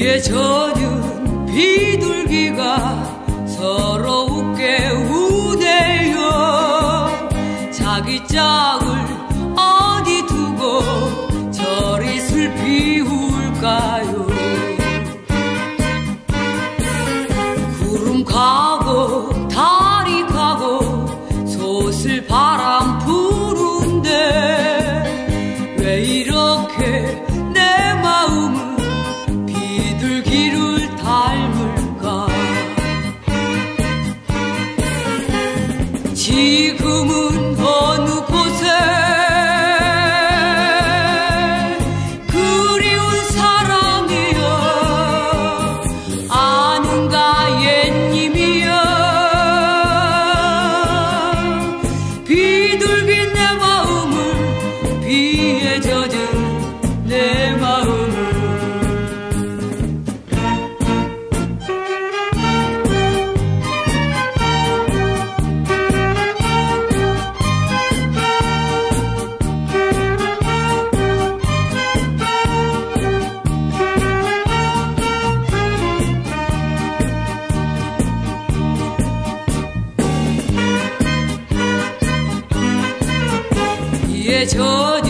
비에 젖은 비둘기가 서러우게 우네요. 자기 짝을 어디 두고 저리 슬피 울까요. 구름 가고 달이 가고 솟을 바람 부는데 왜 이렇게 내 마음은 비둘기를 닮을까. 지금은 어느 곳에 그리운 사람이여 아는가 옛님이여. 비둘기 내 마음을 비에 젖은 내 마음을 비에 젖은